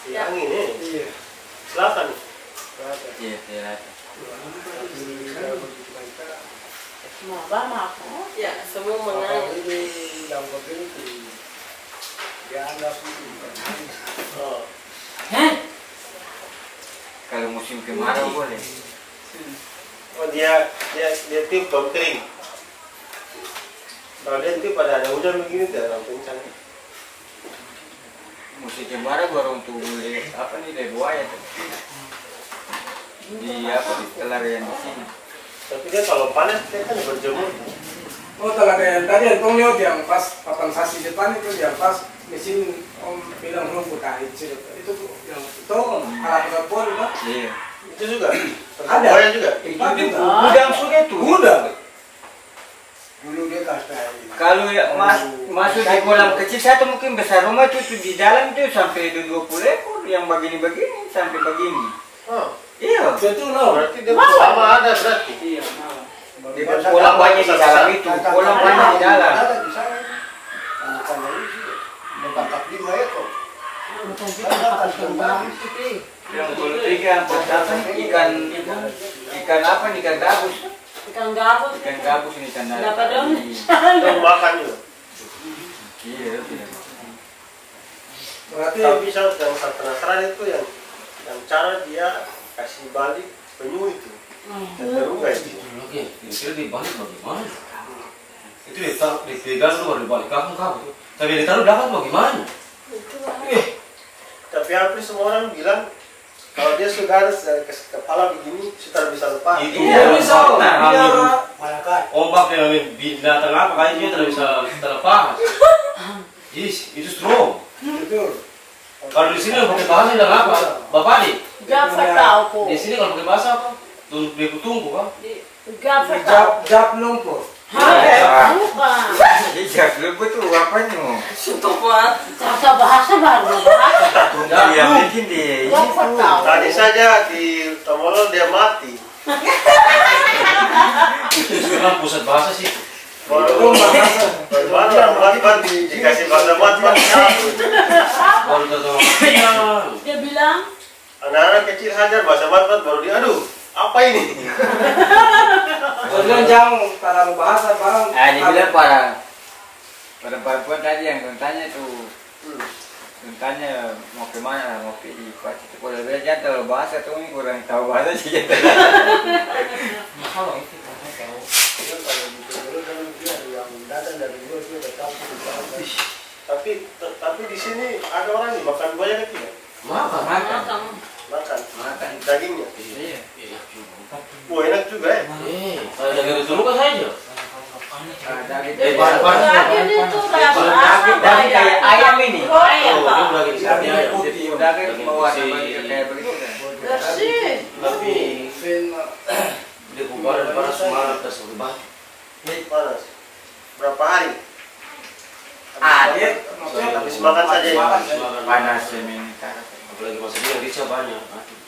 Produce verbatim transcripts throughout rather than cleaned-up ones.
Yang ini. Iya. Selatan. Selatan. Iya, iya. Mau apa aku? Ya, semua menang. Ini yang begini dianggap itu. Oh. Hah? Kalau musim kemarau boleh. Oh dia dia dia tiup tahun kering. Kalau dia tiup pada ada hujan begini tidak orang kencang. Musim kemarau baru untuk beli apa nih dari buaya tuh. Di apa di pelarian di sini. Tapi dia kalau panas dia kan berjemur. Oh, telaga yang tadi yang tong lihat yang pas papan sasi depan itu yang pas mesin om bilang rumput air itu yang itu alat telepon kan? Iya. Itu juga. Ada. Buaya juga. Itu di gudang sudah tuh. Gudang. Dulu dia kasih. Kalau ya, mas, masuk di kolam kecil satu mungkin besar rumah itu, itu di dalam itu sampai dua puluh ekor yang begini-begini sampai begini. Oh. Iya. Betul loh. Berarti dia sama ada berarti. Iya. Di kolam banyak di dalam itu, kolam banyak di dalam. Ada di sana. Bukan ini sih. Bertangkap lima ekor. Bukan kita pakai kembang itu. Yang puluh tiga, berapa ikan ikan apa nih, ikan gabus? Ikan gabus. Ikan gabus ini ikan nari. Dapat dong. Itu makan juga. Iya, iya. Berarti Tapi saya yang saya penasaran itu yang yang cara dia kasih balik penyu itu. Terbuka itu. Oke, kira-kira dibalik bagaimana? Itu ditaruh, dipegang lu baru dibalik kamu kamu. Tapi ditaruh dapat bagaimana? Eh, Tapi hampir semua orang bilang kalau dia sudah harus dari ke- kepala begini sudah bisa lepas. itu Iya, bisa. nah, Nah, malakat. ombak yang binatang apa kayaknya tidak bisa terlepas. Yes, itu strong. Betul. Kalau di sini pakai bahasa tidak apa? Bapak nih, Gafet tahu po. di sini kalau pakai bahasa apa? Tunggu beku tunggu kan? Gafet tahu. Jap jap lumpur. Hah? Bukan. Iya, lu betul apanya? Suntuk banget. Bahasa bahasa baru bahasa. Iya, bikin di Gafet tahu. Tadi saja di Tomolo dia mati. Itu sekarang pusat bahasa sih. Baru baru baru orang mati kan di- dikasih bahasa mati kan satu. Baru tahu. Dia bilang Anak-anak kecil hajar bahasa mati kan baru dia aduh apa ini? Kemudian jangan terlalu bahasa barang. Ah, dibilang para para perempuan tadi yang tanya tuh, tanya mau kemana, mau pergi pas itu kalau dia jangan terlalu bahasa tuh ini kurang tahu bahasa sih. Kalau itu karena tahu. Kalau di dulu kan dia yang datang dari luar dia tetap di Tapi tapi di sini ada orang nih makan buaya kan tidak? Makan. Makan. Makan. Makan. Dagingnya. Iya. Enak juga. Wah enak juga ya. Eh, kalau dari dulu kan saja. Ah, daging. Eh, bahan-bahan. daging itu kayak Kalau apa? daging daging kayak ayam ini. Oh, ayam. Oh, dia daging sapi ayam. Jadi daging bawa sama kayak begitu. Bersih. Tapi Dia bubar para semangat tersebut. panas. Berapa hari? Ah, dia Maksudnya habis makan saja ya. panas ini. Apalagi masa dia rica banyak.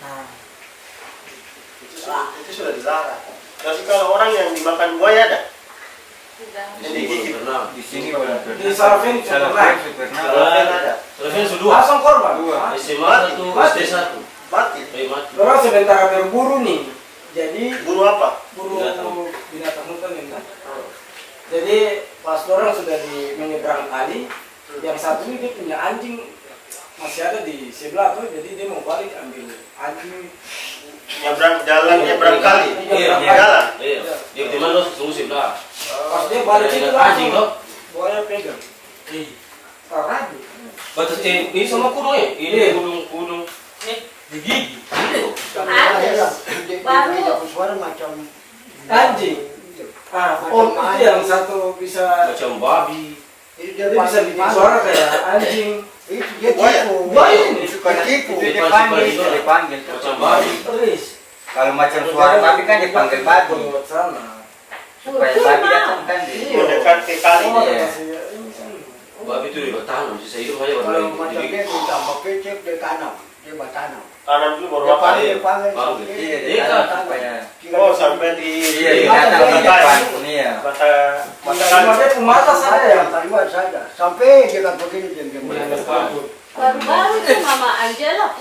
Itu sudah, itu sudah dilarang. Tapi kalau orang yang dimakan buaya ada? Tidak. Yang digigit. Pernah. Di sini boleh. Di Sarafin Salah pernah. pernah. Kalau ada, Telepon sudah. Langsung korban. Dua. S M A satu, S D satu. mati. Eh mati. Orang sebentar berburu nih. Jadi Buru apa? buru Binatang. binatang hutan ini kan. Jadi pas orang sudah di menyeberang kali, yang satu ini dia punya anjing masih ada di sebelah tuh, jadi dia mau balik ambil anjing. Nyebrang jalan nyebrang kali. Iya, Di jalan. Iya. Dia di mana tunggu sebelah. Pas dia balik itu Anjing langsung loh. buaya pegang. Eh, Ragu. batas eh ini sama kudu ya? Iya. Ini kudung kudung. Eh, digigit. Ini loh. Ada. Baru. suara macam Anjing. Ah, oh itu yang satu bisa Macam babi. itu dia bisa bikin suara kayak anjing. itu dia Buaya. tipu Buaya ini. Itu kan Tipu. itu dipanggil, itu dipanggil. Macam babi. Terus. Kalau macam suara babi kan dipanggil babi. Lewat sana. Supaya babi datang kan di. Iya. Mendekat ke kali. Oh, Iya. masih ini sana. Babi itu di bertanam, sisa hidup aja kalau baru macam dia digigit. ditambah kecap dia tanam dia bertanam Tanam dulu baru dia apa? panggil Iya, panggil panggil. sampai Iya, dia dia kan, tanam. supaya Kira- Oh sampai di iya di datang di depan iya. mata mata Cuma kali. dia pemata saya yang yang tadi saja sampai dia kan begini dia dia mulai Mulai depan. Baru-baru itu Mama Angela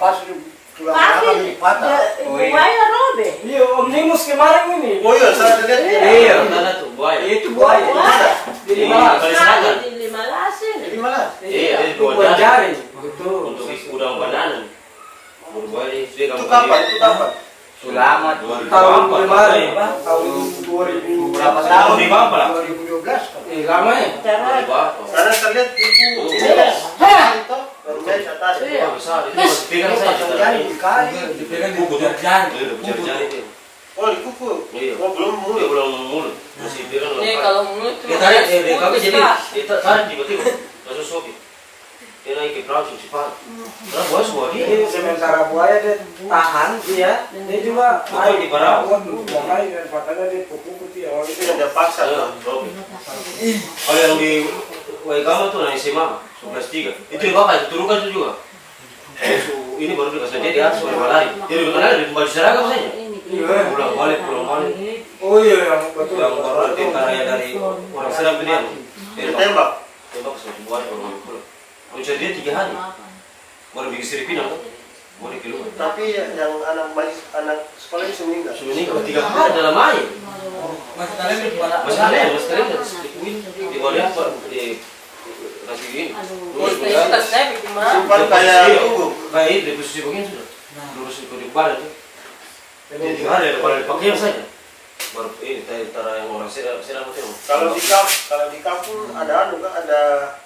pas itu tulang Pasti belakang ini patah. dia- Oh, iya. buaya robe. Iya, Omnibus kemarin ini. Oh iya, saya lihat Iya. dia. Mana tuh buaya? Itu buaya. Buaya. Di Iya. Limalas. Kali Sekali selatan. di lima lasin. Jadi malah. Iya, itu buat buat jari. jari. Betul. Untuk udang bananan. Buaya ini sudah Itu kamu kapan? lihat. Itu kapan? Sulama tuh. Tahun kemarin, Pak. Tahun dua ribu Berapa tahun di Bapak lah? dua ribu dua belas kan. Eh, lama ya? Cara Karena saya lihat ibu Oh. Hah? Itu baru saya tadi. Iya. Besar itu masih pegang Ini saja. pasang jari di kali. Dipegang di jari. Iya, udah berjari-jari itu. Oh di kuku. Iya. Oh belum Dia mulai. belum mulut. Masih pegang. Ini kalau mulut Dia tarik, dia dia kaki putus, jadi Kak. dia tarik tiba-tiba langsung sobek. Dia naik ke perahu cepat. Karena buaya semua dia. Jadi sementara buaya dia tahan, dia, dia juga Pukul di perahu. Yang lain dan patahnya dia pukul dia. Oh, Itu itu yang dia paksa. Iya, robek. Kalau yang di W K M tuh naik S M A sebelas tiga. Itu di bawah itu turunkan itu juga. Su- Ini baru dikasih dia di atas oleh balai. Dia di balai di baju seragam saja. Iya. Pulang balik, pulang balik. Oh iya, yang betul. Yang baru ada tentara yang dari orang serang itu dia. Dia Dia tembak. tembak sama buaya baru balik pulang. Usia dia tiga hari. Baru bikin sirip pinang tuh. Boleh keluar. Tapi yang anak bayi anak sekolah itu meninggal. Sudah ini kalau tiga hari dalam air. Masih kalian di mana? Mas kalian, mas kalian di di bawah apa? Di kasih gini. Lurus Itu tas saya bikin mah. Simpan kayak tunggu. Kayak ini, di posisi begini sudah. Lurus itu di badan tuh. Jadi tiga hari ada pada dipakai saja. Baru ini tentara yang orang serang serang itu. Kalau di kamp, kalau di kampung ada anu kan ada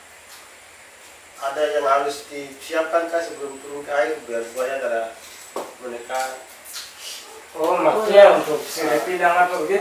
ada yang harus disiapkan kan sebelum turun ke air biar buaya ada mereka Oh, maksudnya untuk sirip pindang apa begitu?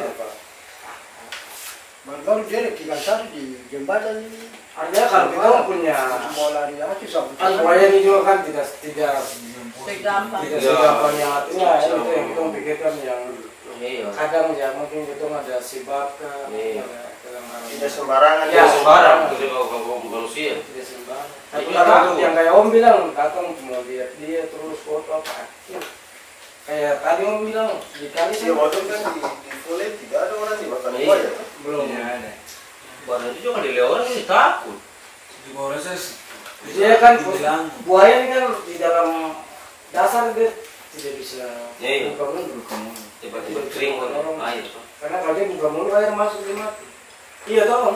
Baru dia tinggal satu di jembatan ini. Artinya kalau kita punya Mau lari aja sama. kan buaya ini juga kan tidak tidak Segampang. tidak Ya. segampang yang artinya itu yang kita pikirkan yang Iya. kadang ya mungkin itu ada sebab ke Iya. tidak sembarangan. Ya, Ya sembarang, jadi kalau kalau manusia. tidak sembarang. Tapi Tapi nggak kalau tahu. yang kayak Om bilang datang cuma lihat dia terus foto apa? Ya. Kayak tadi Om bilang di kali Iya sih waktu itu kan di, di Pule tidak ada orang dimakan Iya. buaya. belum. Tidak ada. Badan itu juga dilihat orang ini takut. Di bawah saya Dia kan dibilang buaya ini kan di dalam dasar dia tidak bisa Iya. buka mulut. Tiba-tiba kering kan air. Karena kalau dia buka mulut air masuk dia mati. Iya toh Om?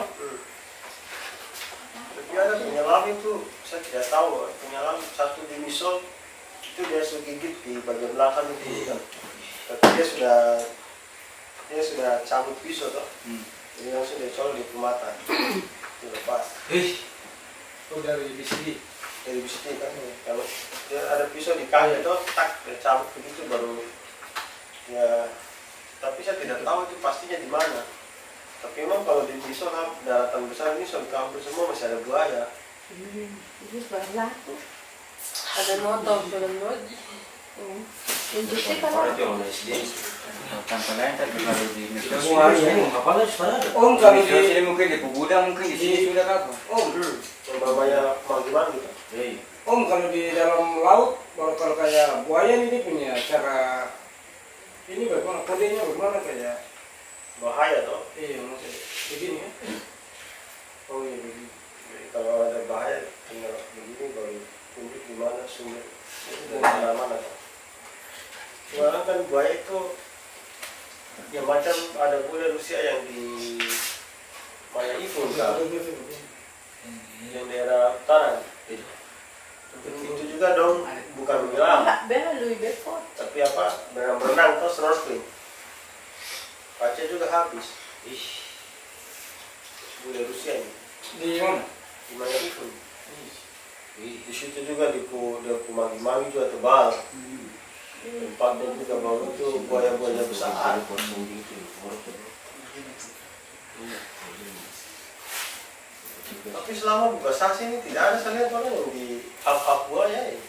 Tapi ada penyelam itu saya tidak tahu penyelam satu di misol itu dia sudah gigit di bagian belakang itu kan. Tapi dia sudah dia sudah cabut pisau toh. Hmm. Jadi langsung dia colok di mata. Itu lepas. Ih, itu dari B C D. Dari bisiti kan kalau dia ada pisau di kaki itu tak dia cabut begitu baru ya tapi saya tidak tahu itu pastinya di mana tapi memang kalau di pisau daratan besar ini soal kampung semua masih ada buaya. Itu sebelah tuh. Ada nonton film lagi. Itu sih orang kalau itu orang S D. Tanpa lain tapi kalau di Mesir Buaya. Apa lagi sekarang? Om kalau Di di sini mungkin di Pemuda mungkin di sini sudah kakak. Om, Yang namanya manggil-manggil kan. Iya. Om kalau di dalam laut baru kalau kayak buaya ini dia punya cara ini bagaimana kodenya bagaimana kayak Bahaya toh. iya maksudnya begini ya. Oh iya begini. Jadi kalau ada bahaya tinggal begini baru tunjuk di mana sumber itu dari mana-mana toh. Sekarang kan buaya itu ya macam ada buaya Rusia yang di Maya Ipun kan. Yang daerah utara itu itu juga dong bukan menyelam enggak belui bekot. tapi apa berenang-berenang atau snorkeling kaca juga habis Ih, budaya Rusia ini Di mana? di mana itu di situ juga di pu dia mangi-mangi juga tebal tempatnya juga bau itu buaya-buaya besar. Tapi selama buka saksi ini tidak ada saya lihat orang yang di hap-hap buaya ini.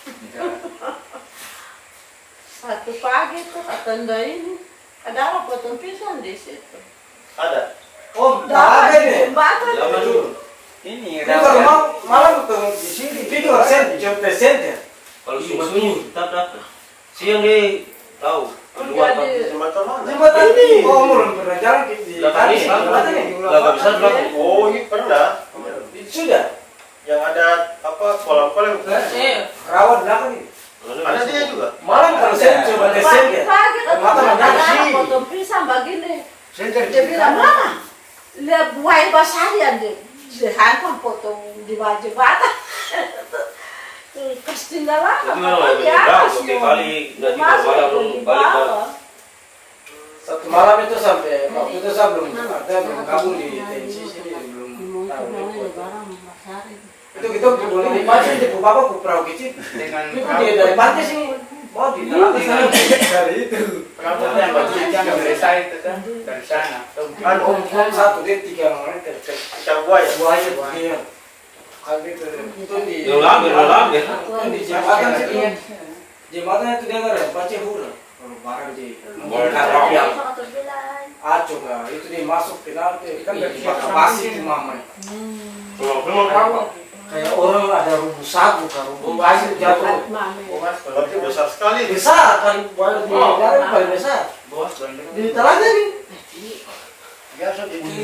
Satu pagi tuh tenda ini ada apa potong pisang di situ. Ada. Oh, Dapat ada di nih. jembatan lama itu. dulu. Ini Ini kalau mau malam ketemu di sini video sen job center. Kalau sunyi tetap dapat. Siang dia tahu. Keluar Jadi- Pak. Jembatan mana? Jembatan ini. Oh, mulai pernah jalan di di Belakang tadi ini, jembatan ini. Belakang besar belakang. Oh, ini pernah. Itu sudah. Yang ada apa kolam-kolam. Iya. Rawat belakang ini. Ada dia juga. Malam kalau saya coba tes ya. Pagi kan Mata ada menyaksi. potong pisang begini. Senter Dia bilang, "Mama, lihat buaya basarian deh." Dia hantam potong di baju bata. Terus tinggal lama. Itu memang dia berbeda, atas oke, mau kali nanti masuk malam tuh di balik bawah. Satu malam itu sampai waktu itu saya belum artinya belum kabur di tensi sini belum tahu. Itu kita dulu di pantai di bapak ku perahu kecil dengan dia dari pantai sini mau di dalam sana dari itu. Rambutnya baju yang dari saya itu kan dari sana. Kan om om satu dia tiga orang tercek Ikan buaya. buaya dia. Kalau itu itu di Yang lama, yang lama ya. itu di jembatan situ. Jembatan itu dia nggak ada pantai hura. Kalau barang di Barang yang aco kan itu dia masuk ke dalam itu kan dari pakai basi itu mama. Kalau memang apa? Kayak orang ada rubuh sagu kan rubuh basi jatuh. Berarti besar sekali. Besar kan buaya di dalam paling besar. Di telaga nih. biasa di sini.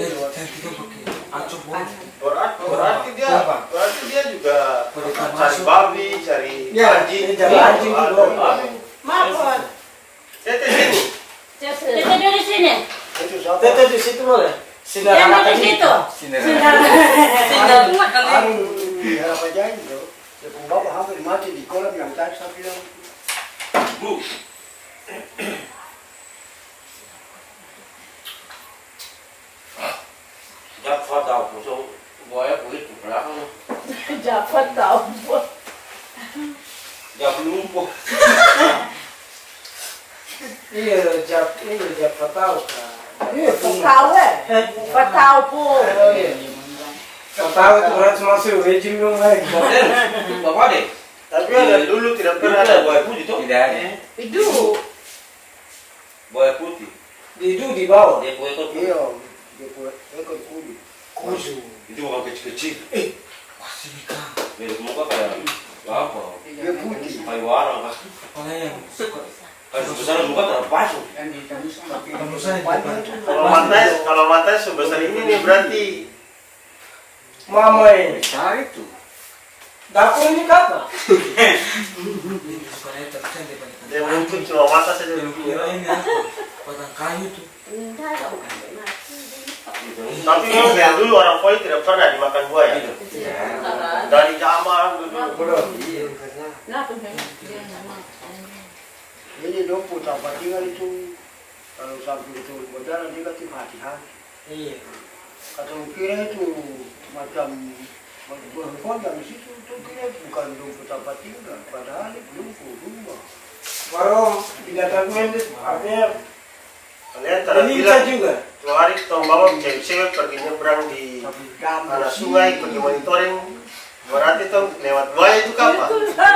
Berarti, berarti dia, berarti dia juga cari babi, cari Ya, anjing, cari anjing juga. Maaf, Tete sini. kita dari sini. Itu siapa? Tete di situ boleh. Sinar Yang anak di ini. situ. Sinar. Tinggal dua kali. Aduh, ya apa jadi bro? Ya pun bapak hampir mati di kolam yang tadi saya bilang. Bu. Dapat tahu, musuh buaya kulit di belakang. Dapat tahu. Jangan lumpuh. Iya, jap ini jap tahu kan. Iya, tahu eh. Tahu pun. Tahu itu berarti masuk rejim dong lagi. Bapak deh. Tapi ada dulu tidak pernah Pernah ada ada buaya putih tuh? Tidak ada. Itu. Buaya putih. Di itu di bawah. Dia buaya tuh. Iya, dia buat ekor kulit. Kusu. Itu bukan kecil-kecil. Eh, pasti nikah. Dia muka kayak apa? Dia putih. Kayak warang kan. Kalau besar muka terpasung. Kalau mantai, kalau mantai sebesar ini nih berarti Mama ini. Besar itu. Dapur ini kata. dia mungkin cuma mata saja. Tapi memang yang dulu orang Poli tidak pernah dimakan buaya. Dari zaman dulu. Nah, tuh dia nama. Jadi dong putar tinggal itu kalau sampai itu berjalan dia kasih hati-hati. Iya. Kata kira itu macam berpon yang di situ itu kira bukan dong putar tinggal, padahal itu lumpuh rumah. Baru binatang itu artinya Kalian tidak ini bilang juga. dua hari tong bawa cewek-cewek pergi nyebrang di anak sungai pergi monitoring. Berarti tong lewat buaya itu kapan?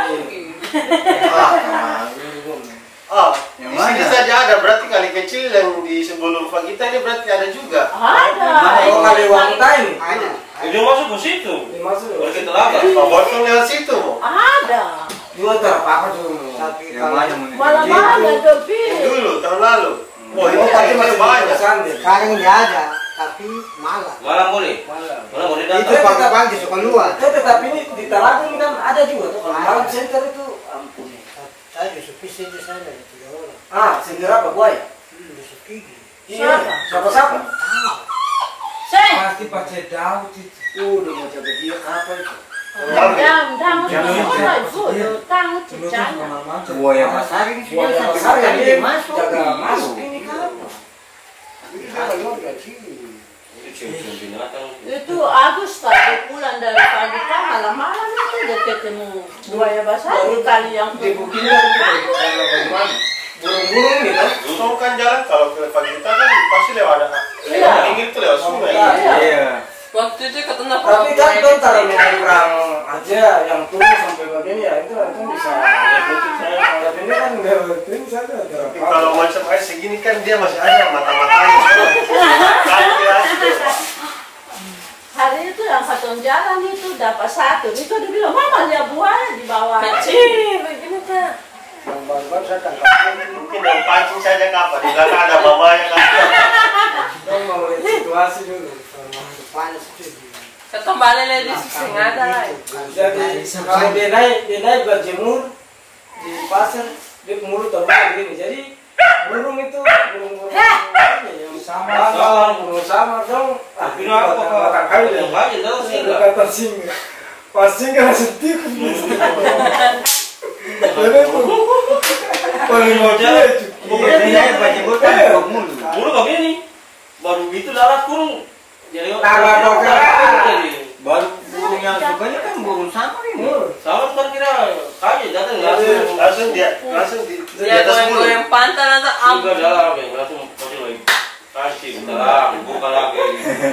Ah, di Yang sini mana? saja ada, berarti kali kecil yang di sebelum Fagita ini berarti ada juga. Ada. Oh, kali wanita ini. Ada. Dia masuk ke situ. Ini masuk. Kalau kita laba. Pak Botong lewat situ. Ada. Dua terpakai tuh. Tapi Yang mana mau Malam-malam ada dopi. Dulu tahun lalu. Wah, ini Oh, tapi masih banyak. banyak. sekarang dia ada, tapi malah. Malam boleh. Malah. Malam boleh Itu datang. pagi-pagi suka keluar. Tetapi ini di Telaga ini kan ada juga tuh. Kalau malam center itu ampun. Saya di Supisi di sana ada tiga orang. Ah, sendiri apa buaya? Hmm, di Supigi. Iya. Siapa-siapa? Saya. Pasti pakai daun itu. Udah mau jaga dia apa itu? Dang, dang, semua itu. Dang itu jangan. Buaya besar ini. Buaya besar yang dia jaga masuk ini kan. Itu saya keluar dari sini. Itu cium-cium binatang. Itu Agus tadi pulang dari pagi kan malam-malam itu dia ketemu buaya basah di kali yang Di bukit itu kalau bagaimana? Burung-burung gitu. Tong kan jalan kalau ke Fagita kan pasti lewat ada. Iya. Pinggir itu lewat sungai. Iya. Iya. Waktu itu ketemu Tapi kan tuh kalau menyeberang aja yang turun sampai begini ya itu itu bisa. Tapi ini kan nggak penting saja. Tapi kalau macam air segini kan dia masih ada mata-matanya. Kaki asli. Hari itu yang satu jalan itu dapat satu. Itu dia bilang, mama lihat buaya di bawah. kecil begini kan. Yang baru-baru saya tangkap. Mungkin yang pancing saja kapan. Di belakang ada mamanya kan. Kita mau lihat situasi dulu. Panas itu. Kembali lagi di sini ada lah. Jadi kalau dia naik dia naik berjemur di pasar dia mulut terbuka begini. Jadi burung itu burung-burung yang sama, burung sama dong. Ah, Ini apa kok? kali Yang banyak tahu sih enggak? kata singa. Pas singa langsung tikus. Jadi itu paling mati itu. Biasanya baju kan mulu. Mulu begini. Baru itu lalat kurung. Jadi Lalat dokter. Baru burung yang sukanya kan burung sama ini. Sama kan kira kaget datang langsung Langsung dia langsung di di Dia atas mulut. goyang pantai atau Juga dalam ya, langsung kasih lagi. Kasih dalam, buka lagi.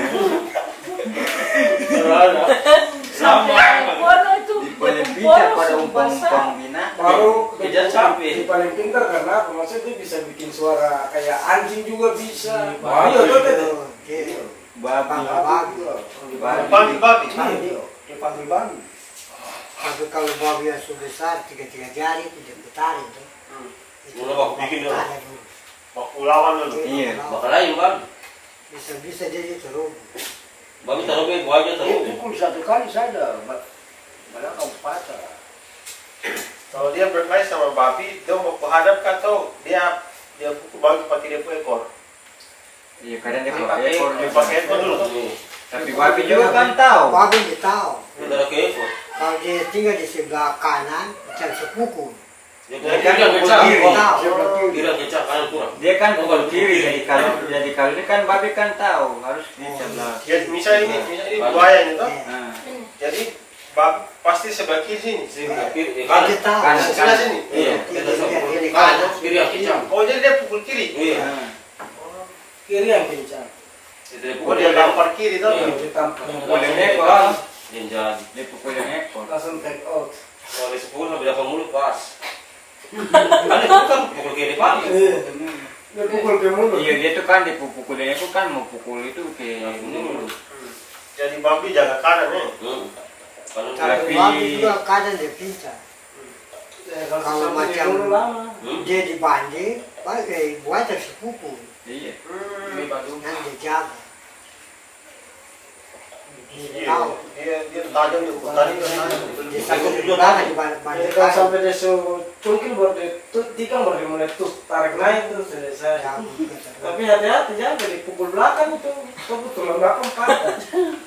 Sama. Bodoh itu Paling bodoh pintar pada sumpah, umpang-umpang bina. Baru Kejar kejar sampai. di paling pintar karena apa? Maksudnya dia bisa bikin suara kayak anjing juga bisa. Babi. Iya tuh tuh. Babi. Babi. Babi babi. Babi. Dia panggil babi. Tapi kalau babi yang sudah besar, tiga-tiga jari itu dia putar itu. Itu Mula baku bikin dulu. putar dulu. Baku lawan dulu. Iya. Bakal lain bang. Bisa-bisa jadi terus. Babi taruh ke gua aja Dia taruh. pukul satu kali saja. Malah kau patah. Kalau dia bermain sama babi, dia mau menghadap atau dia dia pukul babi pakai dia punya ekor. Iya, kadang dia Dia pakai pakai ekor. dia pakai ekor dulu. Tapi babi juga kan tahu. Babi dia tahu. Taruh ke ekor. Kalau dia tinggal di sebelah kanan, bisa sepukul. Dia Dia kan kan kecak. kiri. Tahu. Kira kecak kanan kurang. Dia kan pukul kiri, jadi kalau jadi kalau ini kan babi kan tahu harus di sebelah. Ya, misalnya ini, misalnya ini buaya ini toh. Eh, Nah, Jadi babi pasti sebelah kiri sini. Sini kiri Dia kanan. tahu. Kanan. Sebelah sini. Iya. Dia Kita dia- dia di kanan kanan. kiri yang kecak. Oh jadi dia pukul kiri. Iya. nah. Kiri yang kencang. Itu dia Oh pukul dia tampar kiri toh. Iya. Ditampar. Pukul yang ekor. Dia jalan. Dia pukul yang ekor. Langsung take out. Kalau di sepuluh sampai delapan mulut pas. Kan itu kan pukul kiri paling. Dia pukul ke mulut. Iya, dia tuh kan dipukul yang ekor kan mau pukul itu ke mulut. Jadi babi jaga kanan ya. Hmm. Kanan Tapi- kiri. Babi juga kadang dia pintar. Eh, Kalau sampai di macam- mulut lama. Hmm. Dia dibanding, baik eh, buat sepukul. Iya. Yang dia jaga. Dia Iya. tahu. Dia dia tajam dia putar itu tajam. Dia satu di belakang dibanding Jadi kalau sampai dia su cungkil baru dia tuh tikam baru dia mulai tuh tarik naik tuh selesai. Tapi hati-hati jangan dipukul belakang itu, kamu tulang belakang patah.